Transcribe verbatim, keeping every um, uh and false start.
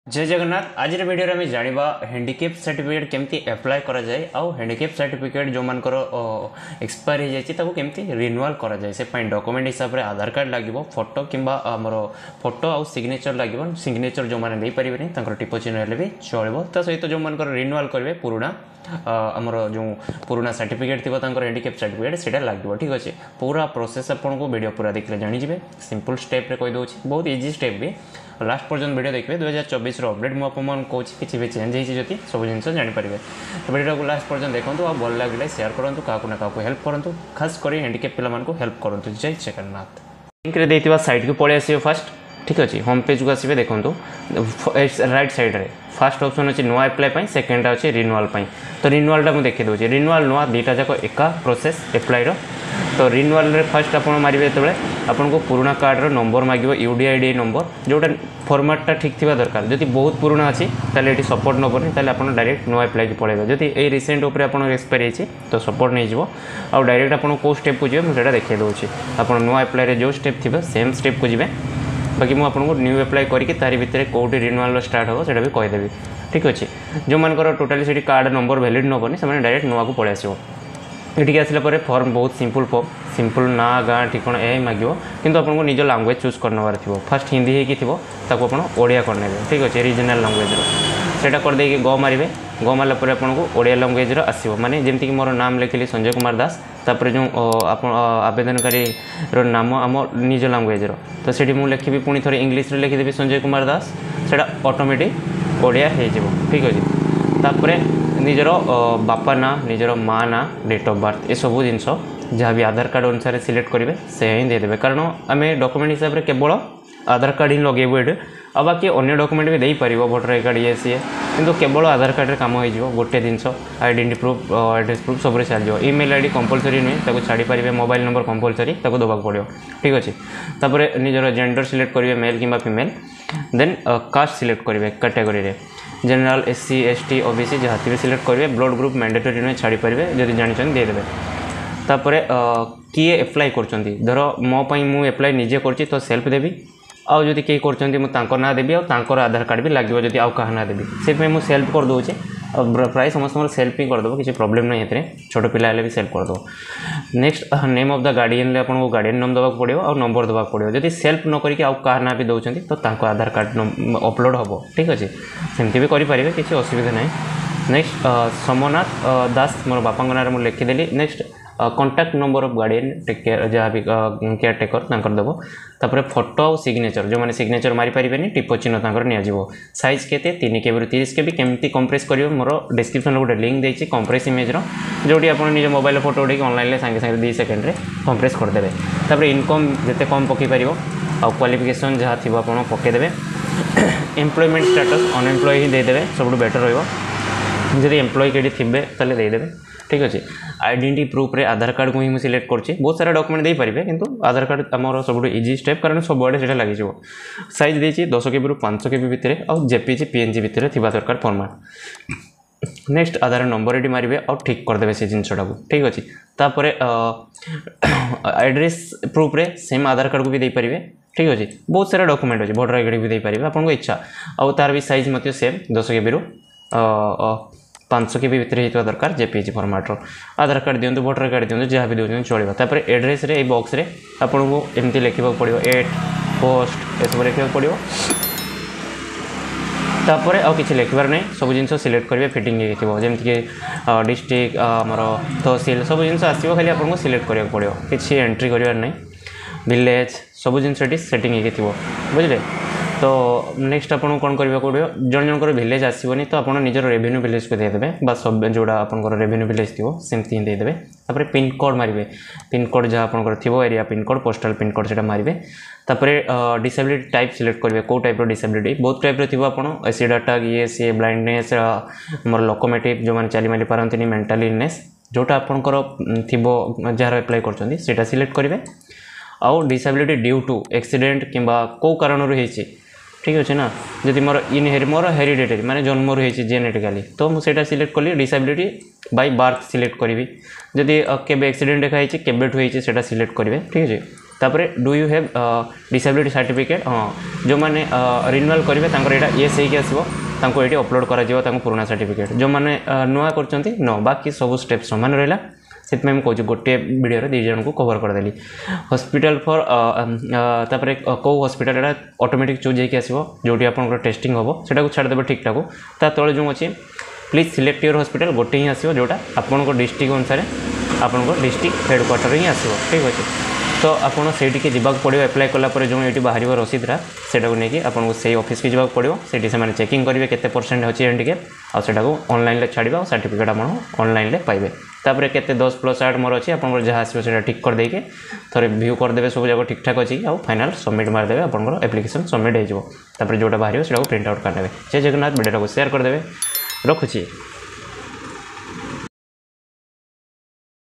जय जगन्नाथ। आज वीडियो में जानिबा हैंडिकैप सर्टिफिकेट केमती अप्लाई करा जाए आउ हैंडिकैप सर्टिफिकेट जो मानकर एक्सपायर हो जाए केमती रिन्यूअल करा जाए से डॉक्यूमेंट हिसाब से आधार कार्ड लगे फोटो किंबा आमर फोटो आउ सिग्नेचर लगे सिग्नेचर जो मैंने पारे टिप चिन्ह हेल्ले भी चलो ता सहित जो मानकर रिन्यूअल करेंगे पुराना आमर जो पुराना सर्टिफिकेट थी हैंडिकैप सर्टिफिकेट से लगे। ठीक अच्छे पूरा प्रोसेस आपको वीडियो पूरा देखले जानीजे सिंपल स्टेप रे कहीदे बहुत इजी स्टेप भी लास्ट पर्यटन वीडियो देखिए दुई हजार चौबीस अपडेट मुझे कौन किसी भी चेंज होती सब जिन जानीपर वीडियो को लास्ट पर्यटन देखो आ भल लगे शेयर करूँ क्या क्या हेल्प करूँ खास कर हैंडिकैप पिला हेल्प करूँ। जय जगन्नाथ। लिंक देता साइट को पलि आस फास्ट ठीक अच्छे होम पेज को आसवे देखो राइट साइड रे फास्ट ऑप्शन अच्छे नुआ अप्लाई सेकेंड अच्छे रिन्यूअल तो रिन्यूअल मुझे देखी दूसरी रिन्यूअल नुआ दुईटा जाक एका प्रोसेस अप्लाई तो रिन्यूअल रे फर्स्ट आप मारे जो आपको पुराना कार्डर नंबर मांग यूडीआईडी नंबर जोटा फॉर्मेटटा ठीक थी दरकार जदि बहुत पुराना अच्छी ये सपोर्ट नबनी ताले आप डायरेक्ट नुआ अप्लाई को पड़ेगा जदि ये रिसेंट उपर आप एक्सपायर होती तो सपोर्ट नहीं जीवो आ डायरेक्ट आपको कौ स्टेप को जी मुझे देखिए दूसरी आप नुआ अप्लाई जो स्टेप थी सेम स्टेप को जी बाकी मुझे न्यू अप्लाई करके तारी भितर कौटी रिन्यूअल स्टार्ट हो सेटा भी कहीदेवी। ठीक अच्छे जो मानकर टोटाली से कार्ड नंबर वैलिड नबनी से डायरेक्ट नुआ को पलि आसो ये आसला फॉर्म बहुत सिंपल फॉर्म सिंपल ना गाँ ठिकाना यही मांग किंतु आपको निज लैंग्वेज चूज करनबार थी फास्ट हिंदी हो ओडिया करने। ठीक अच्छे रिजनल लैंग्वेज सेटा करदे ग मारे ग मारापर आपको ओडिया लैंग्वेज आसो माने जमीक मोर नाम लिखिली संजय कुमार दास तापर जो आप आवेदनकारी नाम आम निज लैंग्वेज तो से मुझे लिखी पुणी थे इंग्लीश लिखिदेवी संजय कुमार दास से ऑटोमेटिक ओडिया हो। ठीक अच्छे तापर निजर बापा ना निजर माँ ना डेट ऑफ बर्थ ये सब जिनस जहाँ भी आधार कार्ड अनुसार सिलेक्ट करेंगे से ही देदेवे कारण आम डॉक्यूमेंट हिसाब से केवल आधार कार्ड ही लगेबू ये आ बाकी अन्य डॉक्यूमेंट भी देपर वोटर आई कार्ड ये सी किंतु केवल आधार कार्ड रे काम हो गोटे जिनस आइडेंटिटी प्रूफ एड्रेस प्रूफ सब चलो इमेल आईडी कंपलसरी नुहे ताको छाड़ी पारे मोबाइल नंबर कंपलसरी ताको दबाक पड़ो। ठीक अच्छे तापर निजर जेंडर सिलेक्ट करेंगे मेल कि फीमेल देन कास्ट सिलेक्ट करेंगे कैटेगरी रे जनरल एससी एसटी ओबीसी जहाँ भी सिलेक्ट करेंगे ब्लड ग्रुप मैंडेटरी नुहे छाड़ी पारे जदि जानते देदेवे तापर किए एप्लाई कर धर मोपाई मुझे एप्लाई निजे कर तो सेल्फ देवी आउ जदि कई कर ना देवी और आधार कार्ड भी लगे जदि आउ क्या ना देवी से मुझे सेल्फ कर दूचे प्राय समस्त सेल्फ ही करदेव किसी प्रॉब्लम नहीं है छोट पिला भी सेल्फ करदेव। Next name of the guardian आपको गार्डियन नाम देवाक पड़ो और नंबर देवाक पड़ो जदि सेल्फ न करके आउ क्या ना भी दौरान तो आधार कार्ड अपलोड हम। ठीक अच्छे सेमती भी करेंगे किसी असुविधा ना। नेक्स्ट सोमनाथ दास मोर बापा ना मुझे लिखिदेली। Next contact number of guardian take care जहाँ भी केयर टेकर देव तापर फोटो और सिग्नेचर जो मैंने सिग्नेचर मारी पारे टिप चिन्ह नियाजिवो साइज के तीन के भी तीस के भी केमती कंप्रेस कर मोर डिस्क्रिप्शन गोटे लिंक देती कंप्रेस इमेज जोटी आप निज मोबाइल फोटो उठे ऑनलाइन सांगे सांगे दुई सेकेंड कंप्रेस करदे तापर इनकम जिते कम पकई पार आ क्वालिफिकेशन जहाँ थी आप पकईदे एम्प्लॉयमेंट स्टेटस अनएम्प्लॉय ही देदेवे सब बेटर रही एम्प्लॉय कहीं थे ताले देदेवे। ठीक अच्छे आइडेंटिटी प्रूफ रे आधार कार्ड को ही मुझे सिलेक्ट कर बहुत सारा डॉक्यूमेंट दे पारे किंतु आधार कार्ड आमर सब इजी स्टेप कारण सब आड़े से लगे साइज देती दस के बी रू पाँच के बी भितर और जेपीजी पीएनजी भितर थी दरकार फॉर्मेट। नेक्स्ट आधार नंबर ये मारे और ठीक करदे से जिनटा को। ठीक अच्छे तापर एड्रेस प्रूफ रे सेम आधार कार्ड को भी दे पारे। ठीक अच्छे बहुत सारा डॉक्यूमेंट अच्छे भोटर आई कार्ड भी दे पारे आपको इच्छा और तार भी साइज मत सेम दस के बी रू पाँच के भी भितर होता दरकार जेपीजी फॉर्मेट आधार कार्ड दिंतु भोटर आई कार्ड दिंतु जहाँ भी दूसरे चलो तापर एड्रेस रे बॉक्स रे आपको एमती लिखा पड़ो एट पोस्ट ये सब लिखा पड़ो तापर आउ किसी लिखबार नहीं सब जिन सिलेक्ट करेंगे फिटिंग जमीक डिस्ट्रिक्ट आमर तहसील सब जिन आसो खाली आपको सिलेक्ट करा पड़ो किसी एंट्री करार नहीं विलेज सब जिन सेटिंग हो बुझे। तो नेक्स्ट आपको कौन करने पड़ो जन जनकर विलेज आसबनी तो आप निजर रेवेन्यू विलेज को देदेवे बस सब जोड़ा आप रेवेन्यू विलेज थी सेमती ही देदेवे तापर पिन कोड मारे पिन कोड जहाँ आप थी area pin code postal pin code से मारे तापर डिसेबिलिटी टाइप सिलेक्ट करेंगे कौ टाइप डिसेबिलिटी बहुत टाइप थी आप एसिड अटैक ये सी ब्लाइंडनेस मोर लोकोमेटिव जो मैंने चली मारी पारती मेंटल इलनेस जोटा आपंकर थी जार अप्लाई कर सिलेक्ट करेंगे आउ डिसेबिलिटी ड्यू टू एक्सीडेंट किंबा कौ कारण होती। ठीक अच्छे ना जदि मोर इन हेरी मोर हेरिडेटरी माने जन्म रही जेनेटिकाली तो मुझे सिलेक्ट कली डिसेबिलिटी बाय बार्थ सिलेक्ट करी जदि केबे एक्सीडेंट देखाई केबेठू होती सिलेक्ट करेंगे। ठीक है तापर do you have disability certificate हाँ जो मैंने रिन्यूअल करेंगे यहाँ येस होगी आसो ये अपलोड कर पुराना सर्टिफिकेट जो मैंने नुआ कर न बाकी सब स्टेप सामान रहा से कहूँ गोटे वीडियो दी जन को कवर करदेली हॉस्पिटल फॉर तापर कौ हॉस्पिटल एटा ऑटोमेटिक चूज होगी आसो जो आप टेस्टिंग हम से छाड़देवे ठीक ठाक ता तले जो अच्छे प्लीज सिलेक्ट योर हॉस्पिटल गोटे ही आसो जोटा आपन डिस्ट्रिक्ट अनुसार आपन डिस्ट्रिक्ट हेडक्वार्टर ही आसो ठीक अच्छे तो आपड़ से जावाक पड़ो एप्लाय कलापर जो ये बाहर रसीदरा से नहीं आपको से ऑफिस की जावाक पड़ो से चेकिंग करेंगे केते परसेंट अच्छी हैंडिकैप आउ ऑनलाइन छाड़ा और सर्टिफिकेट आप ऑनलाइन पाइबे तापर केते दस प्लस आठ मोर अच्छी आप जहाँ आसो ठीक करदे थे व्यू करदे सब जगह ठीक ठाक अच्छी आउ फाइनाल सबमिट मारदे आप एप्लिकेशन सबमिट हो जोटा बाहर से प्रिंट आउट करदे जय जगन्नाथ वीडियो को शेयर करदे रखुची।